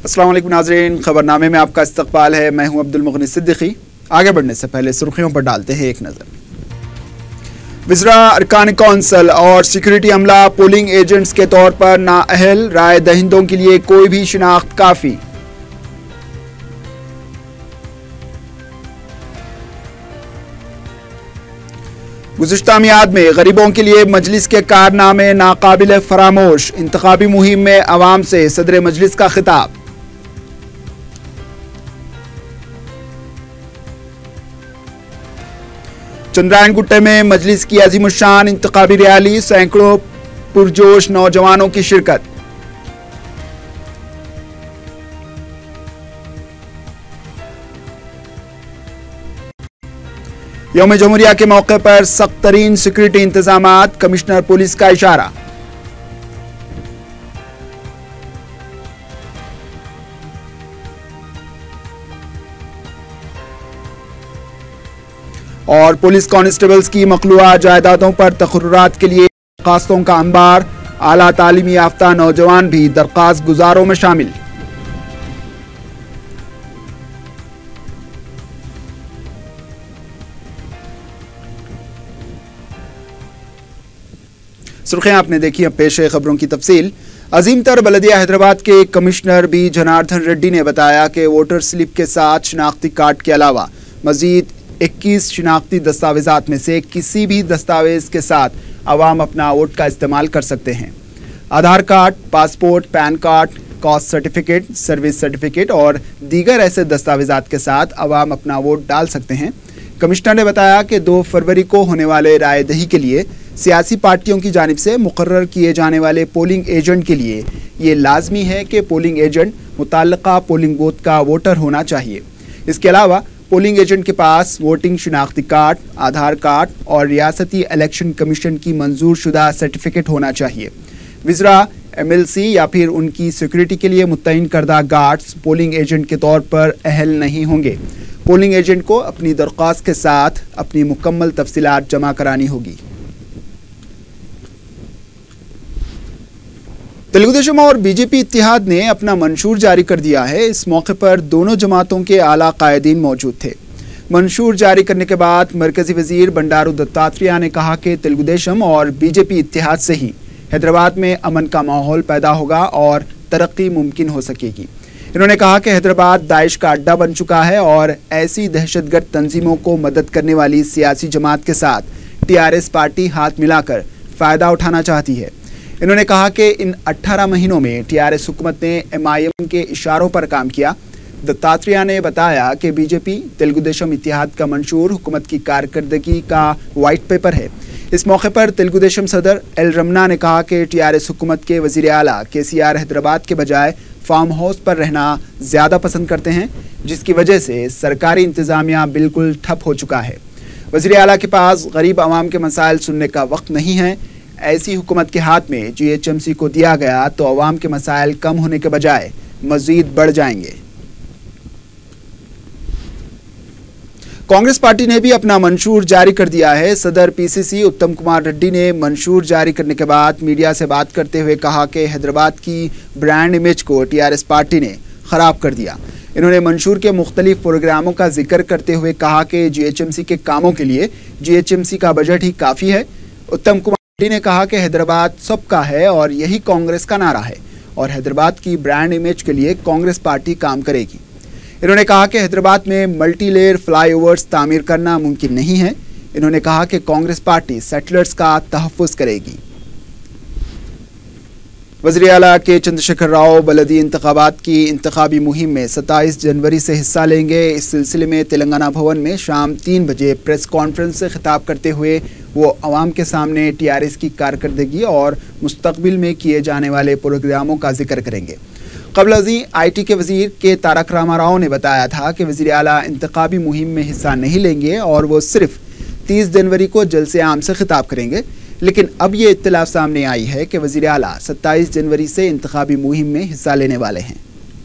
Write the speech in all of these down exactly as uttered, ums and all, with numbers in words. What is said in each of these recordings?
अस्सलाम वालेकुम नाज़रीन, खबरनामे में आपका इस्तकबाल है। मैं हूं अब्दुल मुगनी सिद्दीकी। आगे बढ़ने से पहले सुर्खियों पर डालते हैं एक नज़र। विज़रा, अरकान कौंसल और सिक्योरिटी अमला पोलिंग एजेंट्स के तौर पर नाअहल, राय दहिंदों के लिए कोई भी शिनाख्त काफ़ी। गुज़िश्ता मियाद में गरीबों के लिए मजलिस के कारनामे नाकाबिल फरामोश, इंतखाबी मुहिम में अवाम से सदर मजलिस का खिताब। चंद्रायन गुट्टे में मजलिस की अजीमुशान इंतखाबी रैली, सैकड़ों पुरजोश नौजवानों की शिरकत। यौम जमहूरिया के मौके पर सख्त तरीन सिक्योरिटी इंतजामात, कमिश्नर पुलिस का इशारा। और पुलिस कांस्टेबल्स की मखलूआ जायदादों पर तकर्रुरात के लिए दरखास्तों का अंबार, आला तालीमी याफ्ता नौजवान भी दरखास्त गुजारों में शामिल। सुर्खियां आपने देखी, अब पेश है खबरों की तफसील। अजीम तर बलदिया हैदराबाद के कमिश्नर बी जनार्दन रेड्डी ने बताया कि वोटर स्लिप के साथ शिनाख्ती कार्ड के अलावा मजीद इक्कीस शिनाख्ती दस्तावेजात में से किसी भी दस्तावेज के साथ अवाम अपना वोट का इस्तेमाल कर सकते हैं। Aadhaar card, passport, PAN card, caste certificate, service certificate और दीगर ऐसे दस्तावेजात के साथ अवाम अपना वोट डाल सकते हैं। कमिश्नर ने बताया कि दो फरवरी को होने वाले राय दही के लिए सियासी पार्टियों की जानिब से मुकर्रर किए जाने वाले पोलिंग एजेंट के लिए ये लाजमी है कि पोलिंग एजेंट मुताल्लिका पोलिंग बूथ का वोटर होना चाहिए। इसके अलावा पोलिंग एजेंट के पास वोटिंग शिनाख्ती कार्ड, आधार कार्ड और रियासती इलेक्शन कमीशन की मंजूर शुदा सर्टिफिकेट होना चाहिए। विज़रा, एम एल सी या फिर उनकी सिक्योरिटी के लिए मुतय्यन करदा गार्ड्स पोलिंग एजेंट के तौर पर अहल नहीं होंगे। पोलिंग एजेंट को अपनी दरख्वास्त के साथ अपनी मुकम्मल तफसीलात जमा करानी होगी। तेलुगुदेशम और बीजेपी इत्तेहाद ने अपना मंशूर जारी कर दिया है। इस मौके पर दोनों जमातों के आला कायदीन मौजूद थे। मंशूर जारी करने के बाद मरकजी वजीर बंडारू दत्तात्रेय ने कहा कि तेलुगुदेशम और बीजेपी इत्तेहाद से ही हैदराबाद में अमन का माहौल पैदा होगा और तरक्की मुमकिन हो सकेगी। इन्होंने कहा कि हैदराबाद दाइश का अड्डा बन चुका है और ऐसी दहशतगर्द तंजीमों को मदद करने वाली सियासी जमात के साथ टी आर एस पार्टी हाथ मिलाकर फ़ायदा उठाना चाहती है। इन्होंने कहा कि इन अठारह महीनों में टी आर एस हुकूमत ने एम आई एम के इशारों पर काम किया। दत्तात्रेय ने बताया कि बीजेपी तेलुगुदेशम इत्तेहाद का मंशूर हुकूमत की कारकर्दगी का वाइट पेपर है। इस मौके पर तेलुगुदेशम सदर एल रमना ने कहा कि टी आर एस हुकूमत के वज़ीर आला के सी आर हैदराबाद के बजाय फार्म हाउस पर रहना ज़्यादा पसंद करते हैं, जिसकी वजह से सरकारी इंतज़ामिया बिल्कुल ठप हो चुका है। वज़ीर आला के पास गरीब आवाम के मसाइल सुनने का वक्त नहीं है। ऐसी हुकूमत के हाथ में जी एच एम सी को दिया गया तो अवाम के मसाइल कम होने के बजाय मज़ीद बढ़ जाएंगे। कांग्रेस पार्टी ने भी अपना मंशूर जारी कर दिया है। सदर पी सी सी उत्तम कुमार रेड्डी ने मंशूर जारी करने के बाद मीडिया से बात करते हुए कहा कि हैदराबाद की ब्रांड इमेज को टी आर एस पार्टी ने ख़राब कर दिया। इन्होंने मंशूर के मुख्तलिफ प्रोग्रामों का जिक्र करते हुए कहा कि जी एच एम सी के कामों के लिए जी एच एम सी का बजट ही काफ़ी है। उत्तम कुमार रेड्डी ने कहा कि हैदराबाद सबका है और यही कांग्रेस का नारा है और हैदराबाद की ब्रांड इमेज के लिए कांग्रेस पार्टी काम करेगी। इन्होंने कहा कि हैदराबाद में मल्टी लेयर फ्लाईओवर्स तामीर करना मुमकिन नहीं है। इन्होंने कहा कि कांग्रेस पार्टी सेटलर्स का तहफ़्फ़ुज़ करेगी। वज़ीर आला के चंद्रशेखर राव बलदी इंतखाबात की इंतखाबी मुहिम में सत्ताईस जनवरी से हिस्सा लेंगे। इस सिलसिले में तेलंगाना भवन में शाम तीन बजे प्रेस कॉन्फ्रेंस से खिताब करते हुए वो अवाम के सामने टी आर एस की कारकर्दगी और मुस्तकबिल में किए जाने वाले प्रोग्रामों का जिक्र करेंगे। कबल अज़ीं आई टी के वज़ीर के तारक रामाराव ने बताया था कि वज़ीर आला इंतखाबी मुहिम में हिस्सा नहीं लेंगे और वो सिर्फ तीस जनवरी को जलसे आम से खिताब करेंगे। लेकिन अब ये इत्तलाफ सामने आई है कि वज़ीर आला सत्ताईस जनवरी से इंतखाबी मुहिम में हिस्सा लेने वाले हैं।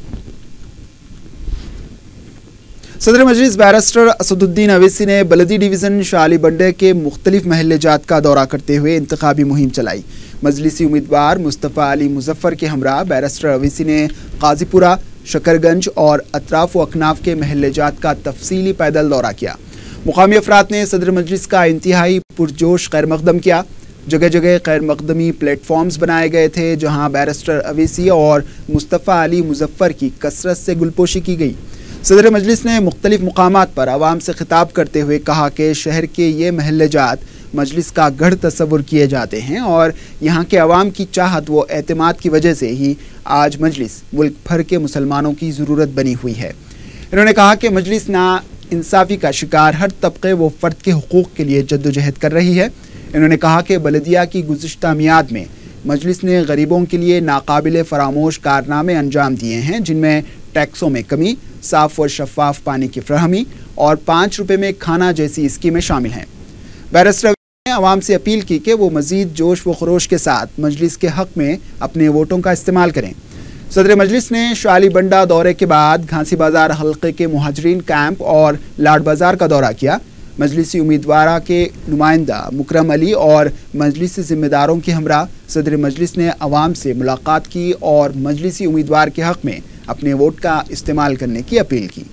सदर मजलिस बैरिस्टर असदुद्दीन अवैसी ने बलदी डिवीज़न शाली बंडे के मुख्तलिफ महल्ले जात का दौरा करते हुए इंतखाबी मुहिम चलाई। मजलिसी उम्मीदवार मुस्तफ़ा अली मुजफ्फर के हमरा बैरिस्टर अवैसी ने काजीपुरा, शकरगंज और अतराफ व अकनाफ के महल्ले जात का तफसीली पैदल दौरा किया। मुकामी अफराद ने सदर मजलिस का इंतहाई पुरजोश खैर मकदम किया। जगह जगह खैर मकदमी प्लेटफॉर्म्स बनाए गए थे, जहां बैरिस्टर अवैसी और मुस्तफ़ा अली मुजफ्फर की कसरत से गुलपोशी की गई। सदर मजलिस ने मुख्तलिफ मुकामात पर आवाम से खिताब करते हुए कहा कि शहर के ये महल्ले जात मजलिस का गढ़ तस्वुर किए जाते हैं और यहाँ के अवाम की चाहत व एतमाद की वजह से ही आज मजलिस मुल्क भर के मुसलमानों की ज़रूरत बनी हुई है। इन्होंने कहा कि मजलिस ना इंसाफ़ी का शिकार हर तबके व फ़र्द के हुकूक़ के लिए जद्दोजहद कर रही है। इन्होंने कहा कि बलदिया की गुज़िश्ता मियाद में मजलिस ने गरीबों के लिए नाकाबिल फरामोश कारनामे अंजाम दिए हैं, जिनमें टैक्सों में कमी, साफ और शफाफ पानी की फ्राहमी और पाँच रुपये में खाना जैसी स्कीमें शामिल हैं। बैरिस्टर ने आवाम से अपील की कि वो मज़ीद जोश व खरोश के साथ मजलिस के हक़ में अपने वोटों का इस्तेमाल करें। सदर मजलिस ने शाली बंडा दौरे के बाद घांसी बाजार हल्के के मुहाजिरीन कैंप और लाड बाजार का दौरा किया। मजलिसी उम्मीदवार के नुमाइंदा मुकरम अली और मजलिसी ज़िम्मेदारों के हमरा सदर मजलिस ने अवाम से मुलाकात की और मजलिसी उम्मीदवार के हक़ में अपने वोट का इस्तेमाल करने की अपील की।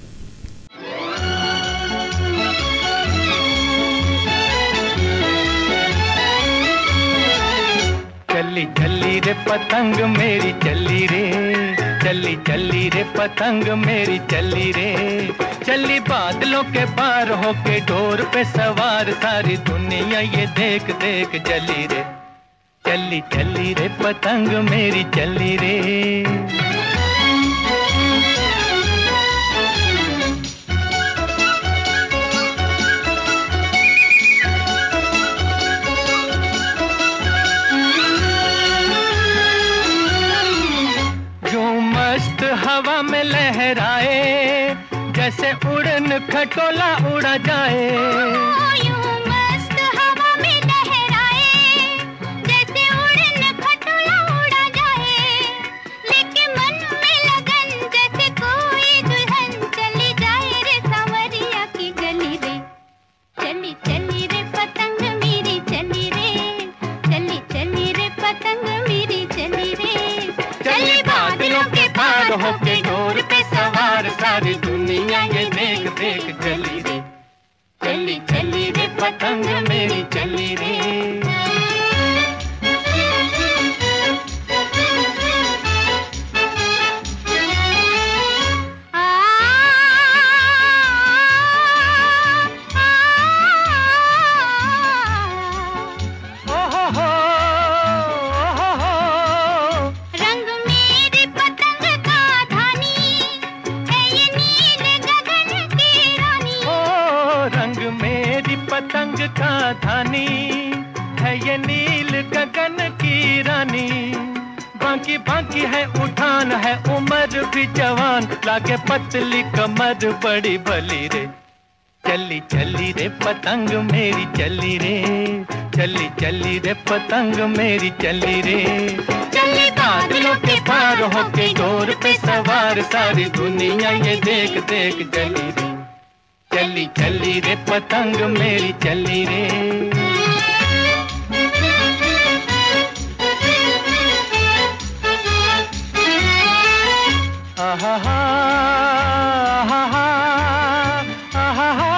चली चली रे पतंग मेरी चली रे, चली चली रे पतंग मेरी चली रे, चली बादलों के पार होके डोर पे सवार सारी दुनिया ये देख देख चली रे, चली चली रे पतंग मेरी चली रे। हवा में लहराए जैसे उड़न खटोला उड़ा जाए, यूं मस्त हवा में लहराए जैसे उड़न खटोला उड़ा जाए, लेके मन में लगन जैसे कोई दुल्हन चली जाए रे सांवरिया की गली रे, चली चली रे पतंग मेरी चली रे, चली चली रे पतंग मेरी चली रे, चली बादलों के पार होके डोर पे सवार सारी दुनिया ये देख देख चली रे, चली चली रे पतंग मेरी चली रे। पतंग का धानी है ये नील गगन की रानी, बाकी बाकी है उठान है उम्र भी जवान, लागे पतली कमर बड़ी भली रे, चली चली रे पतंग मेरी चली रे, चली चली रे पतंग मेरी चली रे, चली बादलों के पार होके डोर पे सवार सारी दुनिया ये देख देख चली रे, चली चली रे पतंग मेरी चली रे। आहा हा आहा हा आहा हा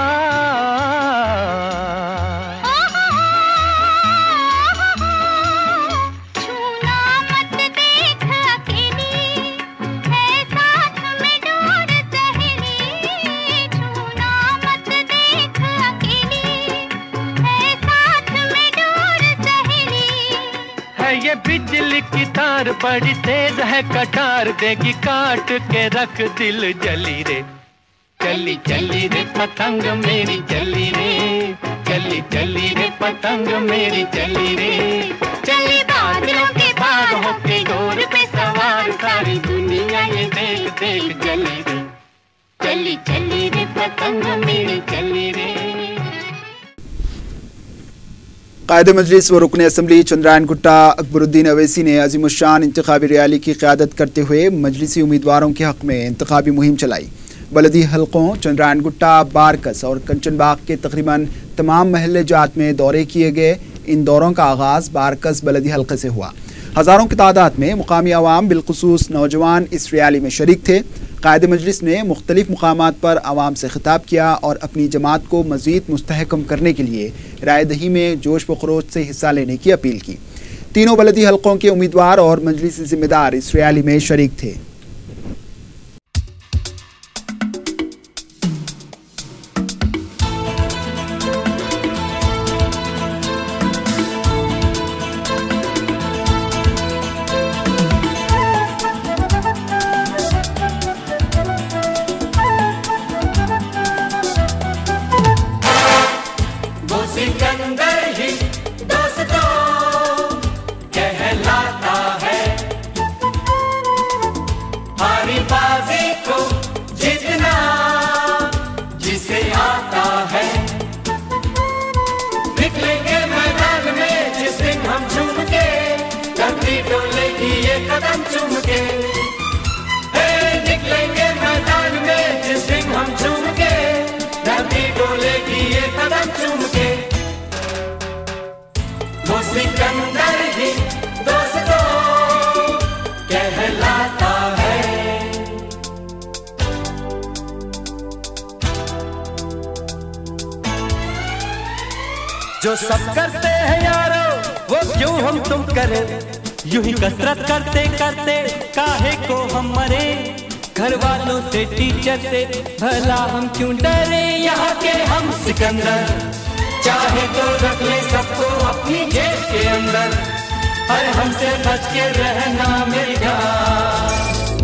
छूना मत देख अकेली है साथ में डोर सहेली, छूना मत देख अकेली है साथ में डोर सहेली, है ये बिजली की तार बड़ी तेज है कटार, देगी काट के रख दिल जली रे, चली चली रे पतंग मेरी चली रे, चली चली रे पतंग मेरी चली रे, चली बादलों के पार होके डोर पे सवार सारी दुनिया ये देख देख चली रे, चली चली रे पतंग मेरी चली रे। कायद मजलिस व रुकन असम्बली चंद्रायन गुट्टा अकबरुद्दीन अवैसी ने अजीमुशान इंतखाबी रैली की क़यादत करते हुए मजलिसी उम्मीदवारों के हक़ में इंतखाबी मुहिम चलाई। बलदी हलकों चंद्रायन गुट्टा, बारकस और कंचन बाग के तकरीबन तमाम महल्ले जात में दौरे किए गए। इन दौरों का आगाज़ बारकस बलदी हल्के से हुआ। हज़ारों की तादाद में मुकामी अवाम बिलखुसूस नौजवान इस रैली में शरीक थे। कायद मजलिस ने मुख्तलिफ मुकामात पर अवाम से खिताब किया और अपनी जमात को मज़ीद मुस्तहकम करने के लिए राय दही में जोश व खरोश से हिस्सा लेने की अपील की। तीनों बलदी हलकों के उम्मीदवार और मजलिसी जिम्मेदार इस रैली में शरीक थे। सिकंदर ही दोस्तों कहलाता है, हारी बाजी को जीतना जिसे आता है। निकलेंगे मैदान में जिस दिन हम झूम के, धरती डोलेगी ये कदम चूम के। निकलेंगे मैदान में जिस दिन हम झूम के, धरती डोलेगी ये कदम चूम के। वो सिकंदर ही दोस्तों कहलाता है। जो सब करते हैं यारो वो क्यों हम तुम करें, यूं ही कसरत करते करते काहे को हम मरे। घर वालों से टीचर से भला हम क्यों डरे, यहाँ के हम सिकंदर चाहे तो रख ले सबको अपनी जेब के अंदर। हर हमसे बच के रहना मेरी जान।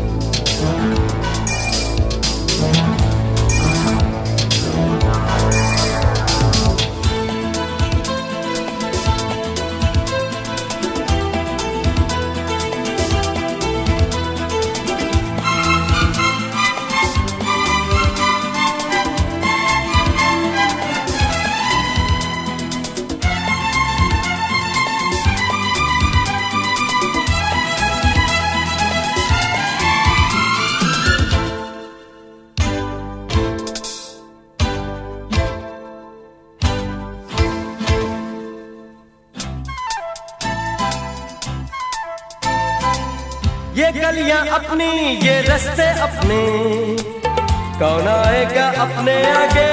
ये गलियां अपनी ये रास्ते अपने, कौन आएगा अपने आगे।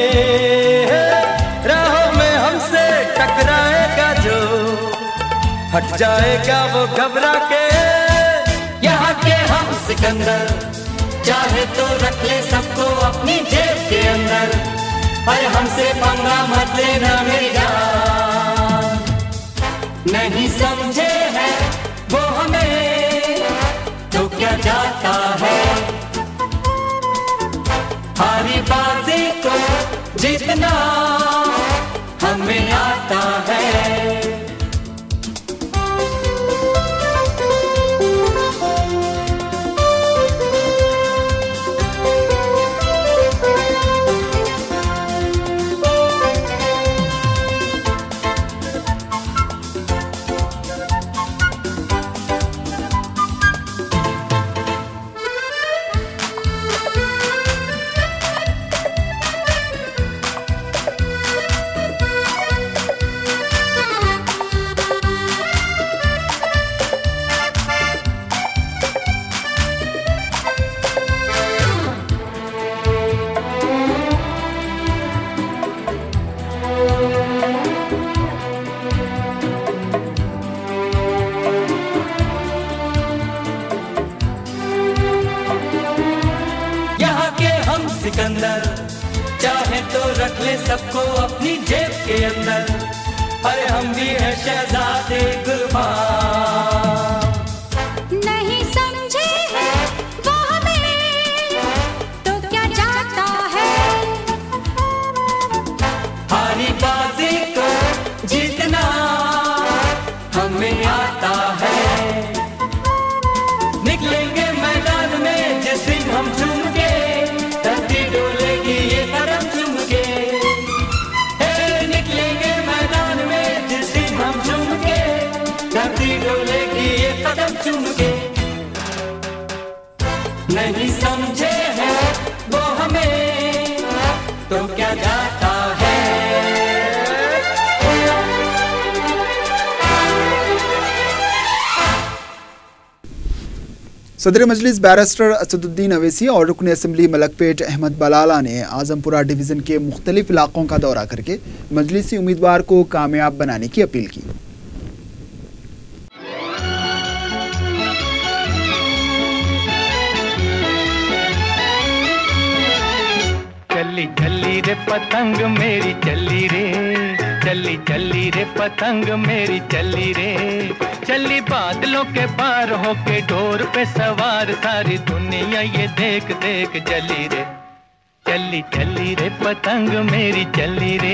राहों में हमसे टकराएगा जो, हट जाएगा वो घबरा के। यहाँ के हम सिकंदर चाहे तो रख ले सबको अपनी जेब के अंदर। अरे हमसे पंगा मत लेना मेरी जान। नहीं समझे है वो हमें तो क्या जाता है, हारी बाजी को जीतना हमें आता है। सिकंदर चाहे तो रख ले सबको अपनी जेब के अंदर। अरे हम भी हैं शहजादे गुलबान। नहीं समझे है वो हमें तो क्या जाता है, हारी बाजी को जीतना हमें आता है। निकलेंगे मैदान में जिस दिन हम झूम के, धरती डोलेगी ये कदम चूम के। निकलेंगे मैदान में जिस दिन हम झूम के, धरती डोलेगी ये कदम चूम के। नहीं समझे है वो हमें तो क्या जाता है। सदर मजलिस बैरिस्टर असदुद्दीन अवैसी और रुकन असम्बली मलकपेट अहमद बलाला ने आजमपुरा डिवीज़न के मुख्तलिफ इलाकों का दौरा करके मजलिसी उम्मीदवार को कामयाब बनाने की अपील की। चली चली रे पतंग मेरी चली रे, चली चली रे पतंग मेरी चली रे, चली बादलों के पार होके डोर पे सवार, सारी दुनिया ये देख देख चली रे, चली चली रे पतंग मेरी चली रे।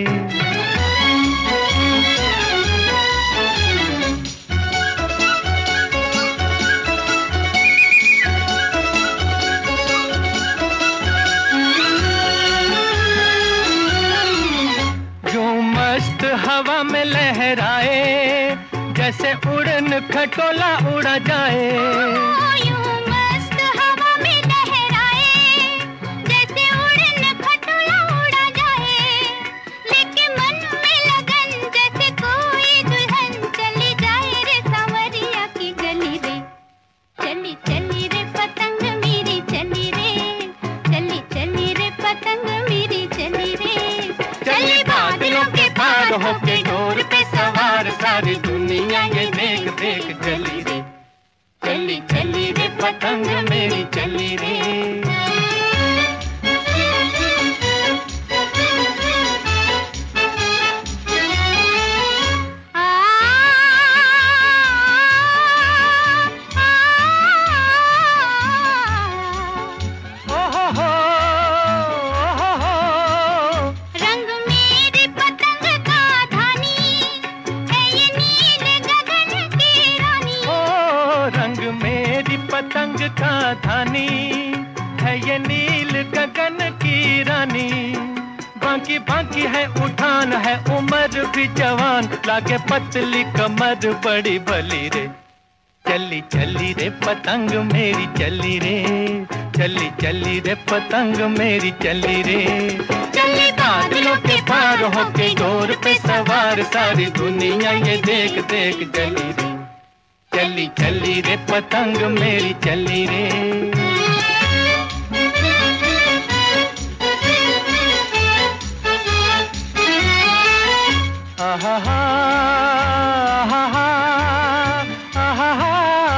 हवा में लहराए जैसे उड़न खटोला उड़ा जाए, यूं मस्त हवा में लहराए जैसे उड़न खटोला उड़ा जाए, लेके मन में लगन जैसे कोई दुल्हन चली जाए रे सांवरिया की गली रे, चली चली रे पतंग मेरी चली रे, चली चली रे पतंग मेरी चली रे, चली बादलों के पार होके डोर पे सवार, सारी दुनिया ये देख देख चली रे, चली चली रे पतंग मेरी चली रे। पतंग का धानी है ये नील गगन की रानी, बाकी बाकी है उठान है उम्र भी जवान, लागे पतली कमर बड़ी भली रे, चली चली रे पतंग मेरी चली रे, चली चली रे पतंग मेरी चली रे, चली बादलों के पार होके डोर पे सवार, सारी दुनिया ये देख देख चली रे, चली चली रे पतंग मेरी चली रे। आहा हा आहा हा आहा हा,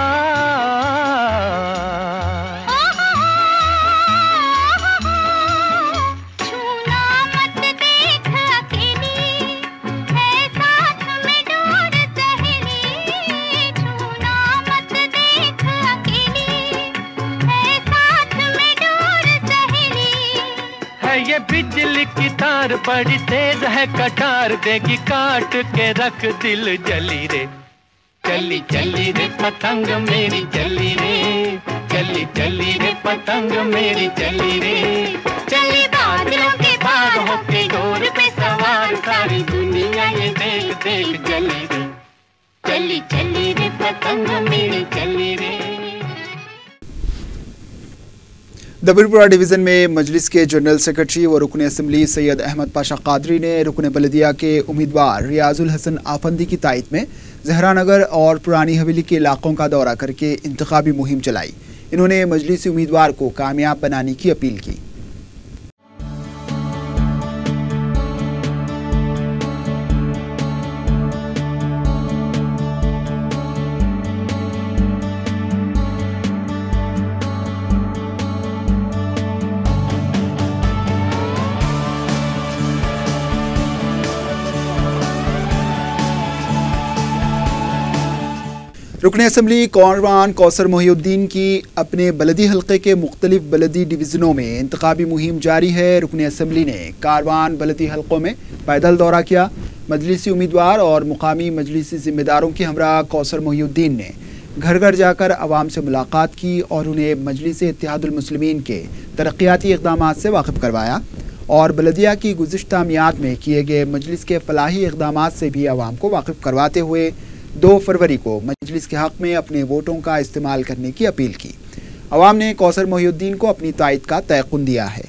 छूना मत देख अकेली है साथ में डोर सहेली, छूना मत देख अकेली है साथ में डोर सहेली, है ये बिजली की तार बड़ी तेज है कटार, देगी काट के रख दिल जली रे, चली चली रे पतंग मेरी चली रे, चली चली रे पतंग मेरी चली रे, चली बादलों के पार होके डोर पे सवार, सारी दुनिया ये देख देख चली रे, चली चली रे पतंग मेरी चली रे। दबीरपुरा डिवीज़न में मजलिस के जनरल सेक्रेटरी व रुकन असम्बली सैयद अहमद पाशा कादरी ने रुकन बलदिया के उम्मीदवार रियाजुल हसन आफंदी की तायद में जहरानगर और पुरानी हवेली के इलाकों का दौरा करके इंतखाबी मुहिम चलाई। इन्होंने मजलिसी उम्मीदवार को कामयाब बनाने की अपील की। रुकन असम्बली कौरवान कौसर मोहिउद्दीन की अपने बलदी हल्के के मुख्तलिफ बलदी डिवीज़नों में इंतखाबी मुहिम जारी है। रुकन असम्बली ने कारवान बलदी हल्कों में पैदल दौरा किया। मजलिसी उम्मीदवार और मुकामी मजलिसी ज़िम्मेदारों के हमरा कौसर मोहिउद्दीन ने घर घर जाकर आवाम से मुलाकात की और उन्हें मजलिस इत्तेहादुल मुस्लिमीन के तरक्याती इक़दाम से वाकिफ़ करवाया और बलदिया की गुज़िश्ता मियाद में किए गए मजलिस के फलाही इक़दाम से भी आवाम को वाकिफ़ करवाते हुए दो फरवरी को मजलिस के हक़ में अपने वोटों का इस्तेमाल करने की अपील की। अवाम ने कौसर मोहिउद्दीन को अपनी तायद का तयक़ुन दिया है।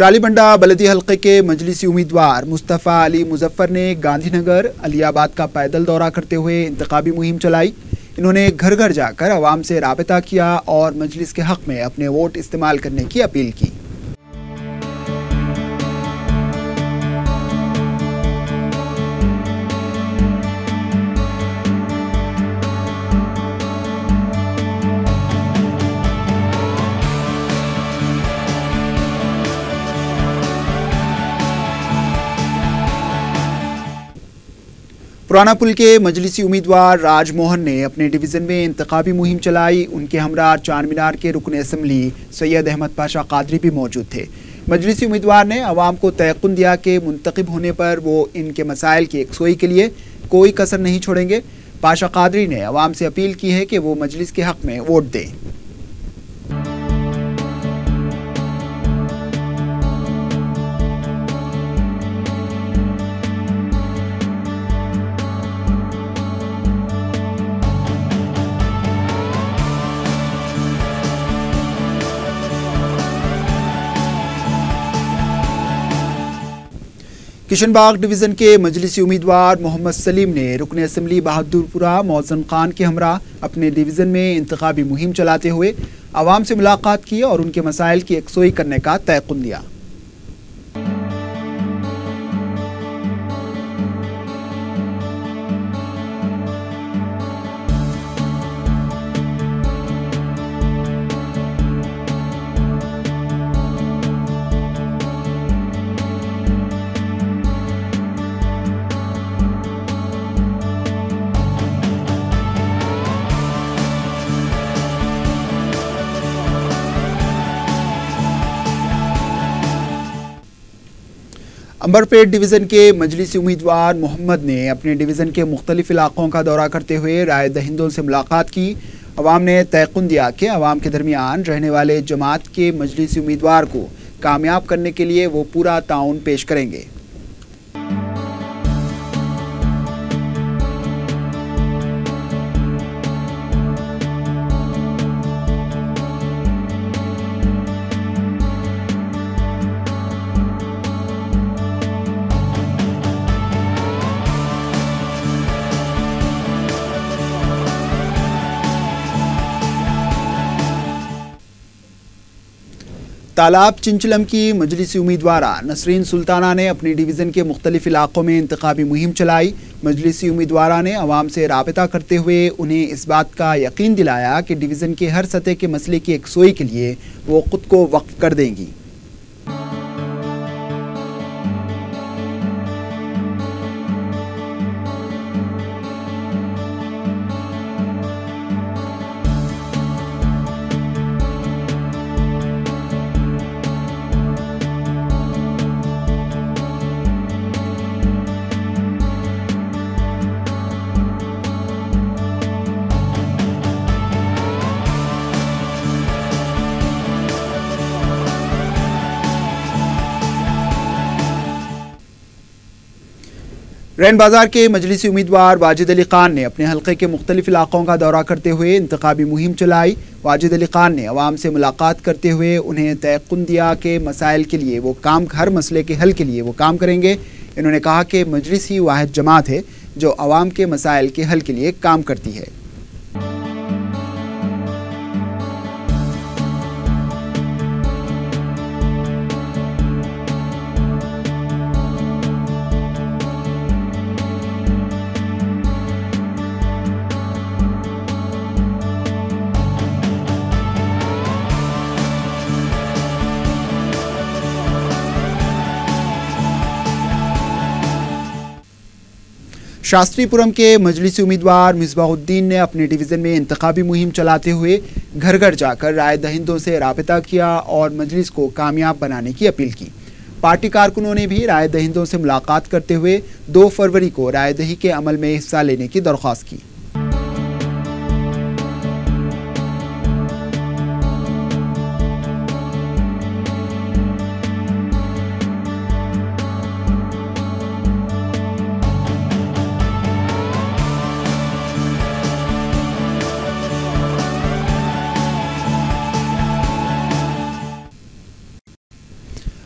शालीबंडा बलदी हल्के के मजलिसी उम्मीदवार मुस्तफ़ा अली मुजफ्फर ने गांधीनगर अलियाबाद का पैदल दौरा करते हुए इंतखाबी मुहिम चलाई। इन्होंने घर घर जाकर आवाम से राबता किया और मजलिस के हक में अपने वोट इस्तेमाल करने की अपील की। पुराना पुल के मजलिसी उम्मीदवार राजमोहन ने अपने डिवीज़न में इंतखाबी मुहिम चलाई। उनके हमरा चार मीनार के रुकन असम्बली सैयद अहमद पाशा कादरी भी मौजूद थे। मजलिसी उम्मीदवार ने आवाम को तयक़ुन दिया कि मुंतखब होने पर वो इनके मसाइल की यकसोई के लिए कोई कसर नहीं छोड़ेंगे। पाशा कादरी ने आवाम से अपील की है कि वो मजलिस के हक़ में वोट दें। किशनबाग डिवीज़न के मजलिसी उम्मीदवार मोहम्मद सलीम ने रुकन असम्बली बहादुरपुरा मौज़न खान के हमरा अपने डिवीज़न में इंतखाबी मुहिम चलाते हुए आवाम से मुलाकात की और उनके मसाइल की यकसोई करने का तयक़ुन दिया। अंबरपेट डिवीज़न के मजलिसी उम्मीदवार मोहम्मद ने अपने डिवीज़न के मुख्तलिफ इलाकों का दौरा करते हुए राय दहिंदों से मुलाकात की। अवाम ने तयक़ुन दिया कि अवाम के दरमियान रहने वाले जमात के मजलिसी उम्मीदवार को कामयाब करने के लिए वो पूरा ताउन पेश करेंगे। तालाब चिंचलम की मजलिसी उम्मीदवारा नसरीन सुल्ताना ने अपनी डिवीज़न के मुख्तलिफ इलाकों में इंतखाबी मुहिम चलाई। मजलिसी उम्मीदवारा ने आवाम से राबता करते हुए उन्हें इस बात का यकीन दिलाया कि डिवीज़न के हर सतह के मसले की यकसोई के लिए वो खुद को वक्फ कर देंगी। रैन बाजार के मजलिसी उम्मीदवार वाजिद अली खान ने अपने हल्के के मुख्तलिफ इलाकों का दौरा करते हुए इंतखाबी मुहिम चलाई। वाजिद अली खान ने अवाम से मुलाकात करते हुए उन्हें तयक़ुन दिया कि मसाइल के लिए वो काम हर मसले के हल के लिए वो काम करेंगे। इन्होंने कहा कि मजलिस ही वाहिद जमात है जो अवाम के मसाइल के हल के लिए काम करती है। शास्त्रीपुरम के मजलिसी उम्मीदवार मिसबाहुद्दीन ने अपने डिवीज़न में इंतखाबी मुहिम चलाते हुए घर घर जाकर राय दहिंदों से राबता किया और मजलिस को कामयाब बनाने की अपील की। पार्टी कारकुनों ने भी राय दहिंदों से मुलाकात करते हुए दो फरवरी को राय दही के अमल में हिस्सा लेने की दरख्वास्त की।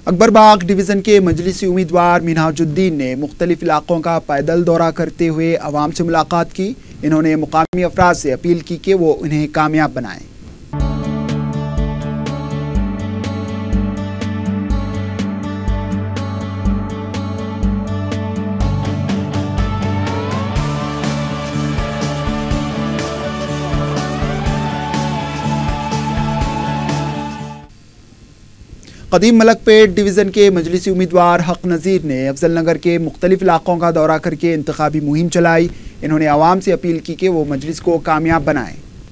अकबरबाग डिवीज़न के मजलिसी उम्मीदवार मिनहाजुद्दीन ने मुख्तलिफ इलाकों का पैदल दौरा करते हुए अवाम से मुलाकात की। इन्होंने मुकामी अफराद से अपील की कि वो उन्हें कामयाब बनाएं। कदीम मलकपेट डिवीज़न के मजलिसी उम्मीदवार हक नज़ीर ने अफजल नगर के मुख्तलिफ इलाकों का दौरा करके इंतखाबी मुहिम चलाई। इन्होंने आवाम से अपील की कि वो मजलिस को कामयाब बनाएं।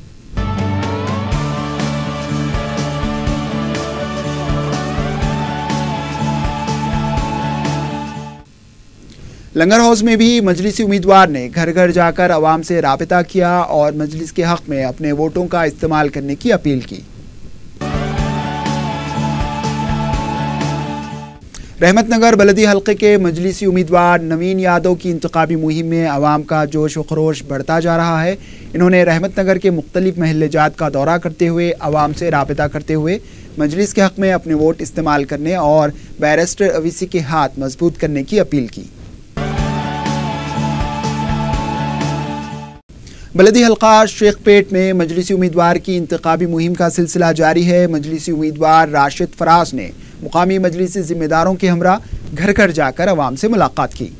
लंगर हाउस में भी मजलिसी उम्मीदवार ने घर घर जाकर आवाम से राबिता किया और मजलिस के हक में अपने वोटों का इस्तेमाल करने की अपील की। रहमतनगर बलदी हल्के के मजलिसी उम्मीदवार नवीन यादव की इंतखाबी मुहिम में आवाम का जोश व खरोश बढ़ता जा रहा है। इन्होंने रहमतनगर के मुख्तलिफ महल्ले जात का दौरा करते हुए आवाम से राबिता करते हुए मजलिस के हक में अपने वोट इस्तेमाल करने और बैरिस्टर अवीसी के हाथ मजबूत करने की अपील की। बलदी हल्का शेखपेट में मजलिसी उम्मीदवार की इंतखाबी मुहिम का सिलसिला जारी है। मजलिसी उम्मीदवार राशिद फराज ने मुकामी मजलिसी जिम्मेदारों के हमरा घर घर जाकर आवाम से मुलाकात की।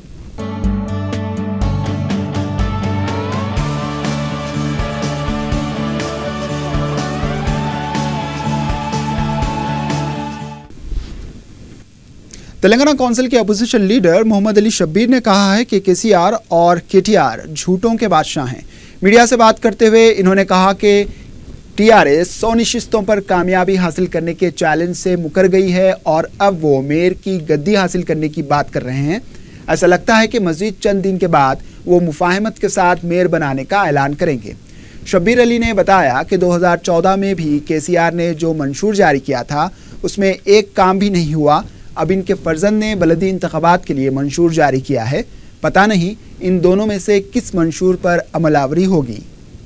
तेलंगाना काउंसिल के अपोजिशन लीडर मोहम्मद अली शब्बीर ने कहा है कि केसीआर और केटीआर झूठों के बादशाह हैं। मीडिया से बात करते हुए इन्होंने कहा कि टीआरएस सौ नशिस्तों पर कामयाबी हासिल करने के चैलेंज से मुकर गई है और अब वो मेयर की गद्दी हासिल करने की बात कर रहे हैं। ऐसा लगता है कि मजीद चंद दिन के बाद वो मुफाहमत के साथ मेयर बनाने का ऐलान करेंगे। शब्बीर अली ने बताया कि दो हज़ार चौदह में भी केसीआर ने जो मंशूर जारी किया था उसमें एक काम भी नहीं हुआ। अब इनके फर्जंद ने बलदी इंतखाबात के लिए मंशूर जारी किया है। पता नहीं इन दोनों में से किस मंशूर पर अमलावरी होगी।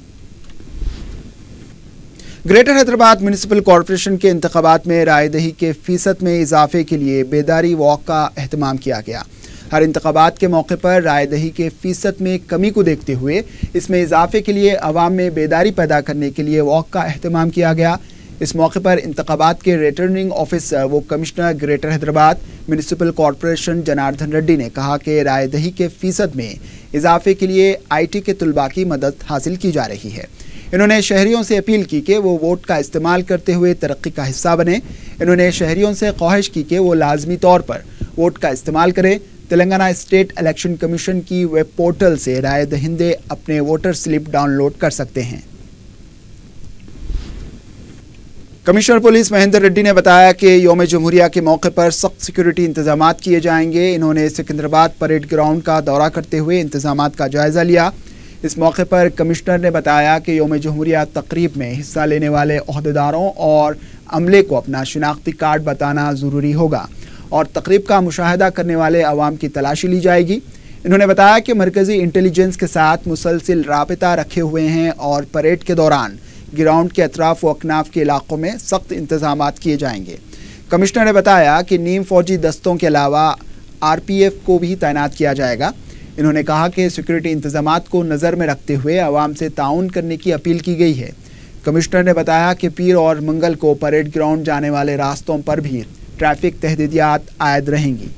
ग्रेटर हैदराबाद म्यूनिसिपल कॉरपोरेशन के इंतखाबात में रायदही के फीसद में इजाफे के लिए बेदारी वॉक का एहतमाम किया गया। हर इंतखाबात के मौके पर रायदही के फीसद में कमी को देखते हुए इसमें इजाफे के लिए अवाम में बेदारी पैदा करने के लिए वॉक का एहतमाम किया गया। इस मौके पर इंतखाबात के रिटर्निंग ऑफिसर व commissioner greater Hyderabad municipal corporation Janardhan Reddy ने कहा कि रायदही के फीसद में इजाफे के लिए आई टी के तलबा की मदद हासिल की जा रही है। इन्होंने शहरियों से अपील की कि वो वोट का इस्तेमाल करते हुए तरक्की का हिस्सा बने। इन्होंने शहरियों से ख्वाहिश की कि वो लाजमी तौर पर वोट का इस्तेमाल करें। तेलंगाना स्टेट इलेक्शन कमीशन की वेब पोर्टल से राय दहिंदे अपने वोटर स्लिप डाउनलोड कर सकते हैं। कमिश्नर पुलिस महेंद्र रेड्डी ने बताया कि योम जमहूरिया के मौके पर सख्त सिक्योरिटी इंतजाम किए जाएंगे। इन्होंने सिकंदराबाद परेड ग्राउंड का दौरा करते हुए इंतजाम का जायजा लिया। इस मौके पर कमिश्नर ने बताया कि योम जमहूरिया तकरीब में हिस्सा लेने वाले ओहदेदारों और अमले को अपना शिनाख्ती कार्ड बताना ज़रूरी होगा और तकरीब का मुशाहिदा करने वाले अवाम की तलाशी ली जाएगी। इन्होंने बताया कि मरकज़ी इंटेलिजेंस के साथ मुसलसिल राबिता रखे हुए हैं और परेड के दौरान ग्राउंड के अतराफ व अकनाफ के इलाकों में सख्त इंतजाम किए जाएंगे। कमिश्नर ने बताया कि नीम फौजी दस्तों के अलावा आर पी एफ को भी तैनात किया जाएगा। इन्होंने कहा कि सिक्योरिटी इंतजामात को नज़र में रखते हुए आवाम से ताउन करने की अपील की गई है। कमिश्नर ने बताया कि पीर और मंगल को परेड ग्राउंड जाने वाले रास्तों पर भी ट्रैफिक तहदीदियात आयद रहेंगी।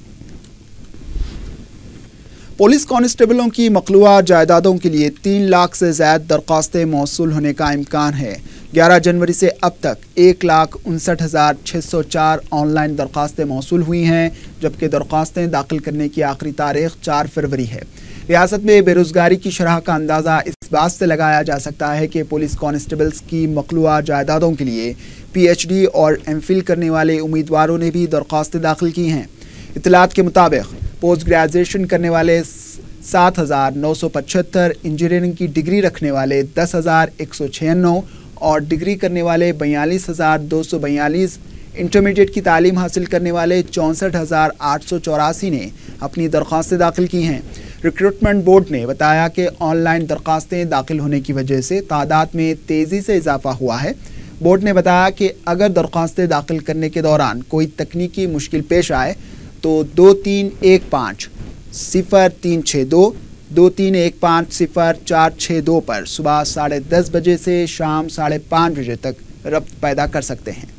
पुलिस कांस्टेबलों की मखलूआ जायदादों के लिए तीन लाख से ज़्यादा दरख्वास्तें मौसूल होने का इम्कान है। ग्यारह जनवरी से अब तक एक लाख उनसठ हज़ार छः सौ चार ऑनलाइन दरख्वास्तें मौसूल हुई हैं, जबकि दरख्वास्तें दाखिल करने की आखिरी तारीख चार फरवरी है। रियासत में बेरोज़गारी की शरह का अंदाज़ा इस बात से लगाया जा सकता है कि पुलिस कांस्टेबल्स की मखलूआ जायदादों के लिए पी एच डी और एम फिल करने वाले उम्मीदवारों ने भी दरख्वास्तें दाखिल की हैं। इत्तलात के मुताबिक पोस्ट ग्रेजुएशन करने वाले सात हज़ार नौ सौ पचहत्तर, इंजीनियरिंग की डिग्री रखने वाले दस हज़ार एक सौ छियानवे और डिग्री करने वाले बयालीस हज़ार दो सौ बयालीस, इंटरमीडिएट की तालीम हासिल करने वाले चौंसठ हज़ार आठ सौ चौरासी ने अपनी दरख्वास्तें दाखिल की हैं। रिक्रूटमेंट बोर्ड ने बताया कि ऑनलाइन दरख्वास्तें दाखिल होने की वजह से तादाद में तेज़ी से इजाफा हुआ है। बोर्ड ने बताया कि अगर दरख्वास्तें दाखिल करने के दौरान कोई तकनीकी मुश्किल पेश आए तो दो तीन एक पाँच सिफर तीन छः दो दो तीन एक पाँच सिफर चार छः दो पर सुबह साढ़े दस बजे से शाम साढ़े पाँच बजे तक रब्त पैदा कर सकते हैं।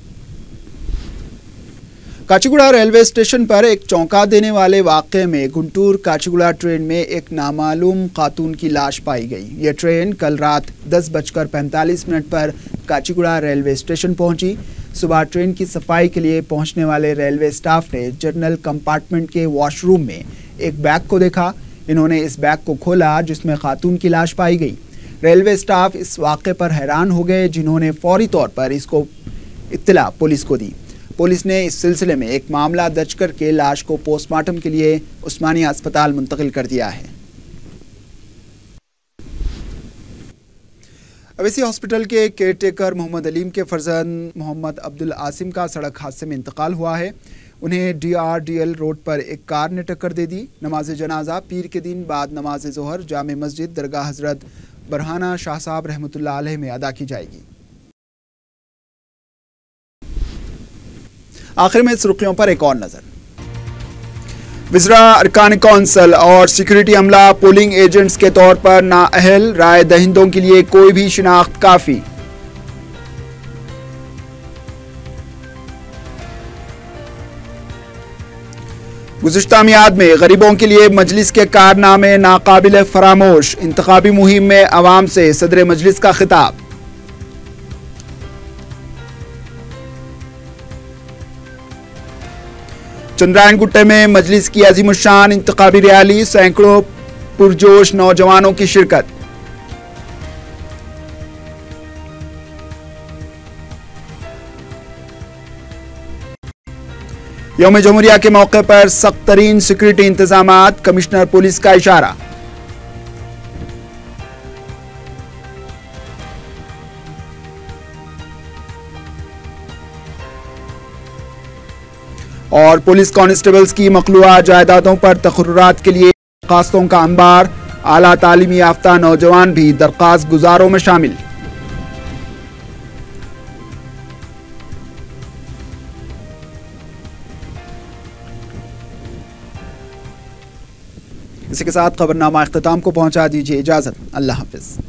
काचीगुड़ा रेलवे स्टेशन पर एक चौंका देने वाले वाक़े में गुंटूर काचीगुड़ा ट्रेन में एक नामालूम खातून की लाश पाई गई। यह ट्रेन कल रात दस बजकर पैंतालीस मिनट पर काचीगुड़ा रेलवे स्टेशन पहुंची। सुबह ट्रेन की सफाई के लिए पहुंचने वाले रेलवे स्टाफ ने जनरल कंपार्टमेंट के वॉशरूम में एक बैग को देखा। इन्होंने इस बैग को खोला जिसमें खातून की लाश पाई गई। रेलवे स्टाफ इस वाक़े पर हैरान हो गए, जिन्होंने फौरी तौर पर इसको इत्तला पुलिस को दी। पुलिस ने इस सिलसिले में एक मामला दर्ज करके लाश को पोस्टमार्टम के लिए उस्मानिया अस्पताल मुंतकिल कर दिया है। अवेसी हॉस्पिटल के केयरटेकर मोहम्मद अलीम के फर्जंद मोहम्मद अब्दुल आसिम का सड़क हादसे में इंतकाल हुआ है। उन्हें D R D L road पर एक कार ने टक्कर दे दी। नमाज जनाजा पीर के दिन बाद नमाज ज़ोहर जामे मस्जिद दरगाह हज़रत बरहाना शाह साहब रहमतुल्लाह अलैह में अदा की जाएगी। आखिर में सुर्खियों पर एक और नजर। विज़रा अरकान कौंसल और सिक्योरिटी अमला पोलिंग एजेंट्स के तौर पर नाअहल, राय दहिंदों के लिए कोई भी शिनाख्त काफी। गुज़िश्ता मियाद में गरीबों के लिए मजलिस के कारनामे नाकाबिल फरामोश, इंतखाबी मुहिम में अवाम से सदर मजलिस का खिताब। चंद्रायन गुट्टे में मजलिस की अजीमुशान इंतखाबी रैली, सैकड़ों पुरजोश नौजवानों की शिरकत। यौम जमहूरिया के मौके पर सख्त तरीन सिक्योरिटी इंतजामात, कमिश्नर पुलिस का इशारा। और पुलिस कांस्टेबल्स की मखलूआ जायदादों पर तकर्रुरात के लिए दरखास्तों का अंबार, आला तालीमी याफ्ता नौजवान भी दरखास्त गुजारों में शामिल। इसी के साथ खबरनामा इख्तिताम को पहुंचा दीजिए इजाजत। अल्लाह हाफिज।